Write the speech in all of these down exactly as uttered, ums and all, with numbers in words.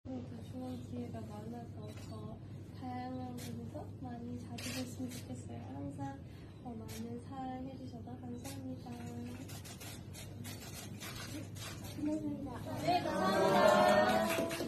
좋은 기회가 많아서 더 다양한 곳에서 많이 자주 뵀으면 좋겠어요. 항상 더 많은 사랑해 주셔서 감사합니다. 끝냈습니다. 네, 감사합니다.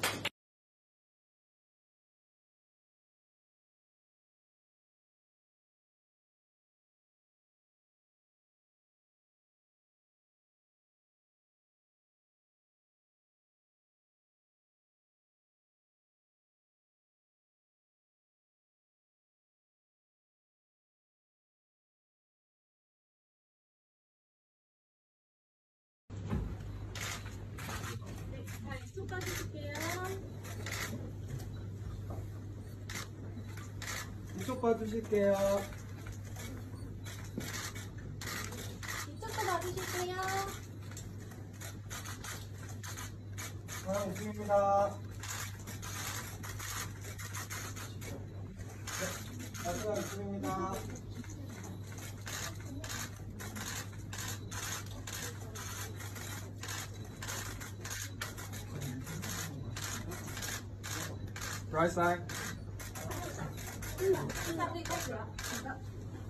자, 이쪽 봐주실게요. 이쪽 봐주실게요. 이쪽도 봐주실게요. 하나 웃음입니다. 네, 마지막 웃음입니다. Right side. 시작이 거고요.